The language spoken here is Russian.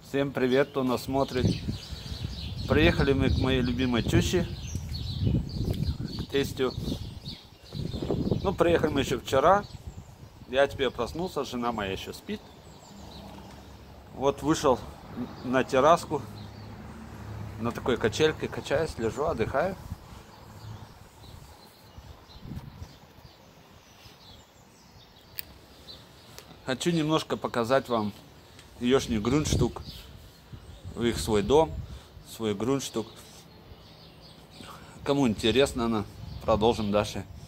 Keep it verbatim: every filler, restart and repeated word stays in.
Всем привет, кто нас смотрит. Приехали мы к моей любимой тещи, к тестю. Ну, приехали мы еще вчера. Я теперь проснулся, жена моя еще спит. Вот вышел на терраску, на такой качельке, качаюсь, лежу, отдыхаю. Хочу немножко показать вам ешний грунтштук, в их свой дом, свой грунтштук. Кому интересно, продолжим дальше.